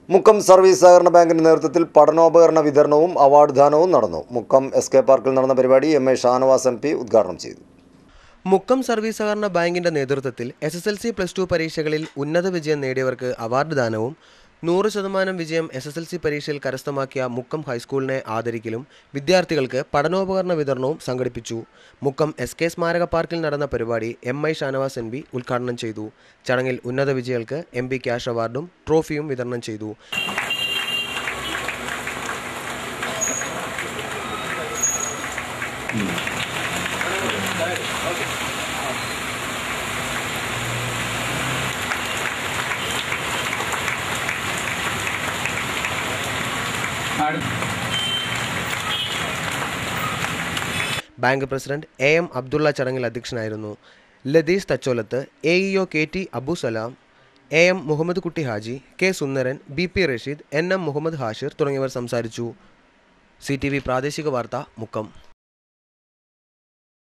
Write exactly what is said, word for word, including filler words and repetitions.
Mukkam Service Sahkarana Bank നേതൃത്വത്തിൽ പഠനോപകരണ വിതരണവും award ദാനവും നടന്നു. മുക്കം എസ് കെ പാർക്കിൽ നടന്ന പരിപാടി M I Shanavas M P ഉദ്ഘാടനം ചെയ്തു. മുക്കം സർവീസ് സഹകരണ ബാങ്കിന്റെ നേതൃത്വത്തിൽ S S L C plus two പരീക്ഷകളിൽ ഉന്നത വിജയം നേടിയവർക്ക് അവാർഡ് ദാനവും നൂറ് ശതമാനം വിജയം എസ് എസ് എൽ സി പരീക്ഷയിൽ കരസ്ഥമാക്കിയ മുക്കം ഹൈസ്കൂളിനെ ആദരിക്കലും വിദ്യാർത്ഥികൾക്ക് പഠനോപകരണ വിതരണവും സംഘടിപ്പിച്ചു. മുക്കം എസ് കെ സ്മാരക പാർക്കിൽ നടന്ന പരിപാടി M I Shanavas M P ഉദ്ഘാടനം ചെയ്തു. ചടങ്ങിൽ ഉന്നത വിജയികൾക്ക് എം പി ക്യാഷ് അവാർഡും ട്രോഫിയും വിതരണം ചെയ്തു. Bank president A M Abdulla ചടങ്ങിൽ അധ്യക്ഷനായിരുന്നു. Latheesh Thacholath, A E O K T Abusalam, A M Muhammad Kutty Haji, K Sundaran, B P Rasheed, N M Muhammad Hashir തുടങ്ങിയവർ സംസാരിച്ചു. സി ടി വി പ്രാദേശിക വാർത്ത മുക്കം.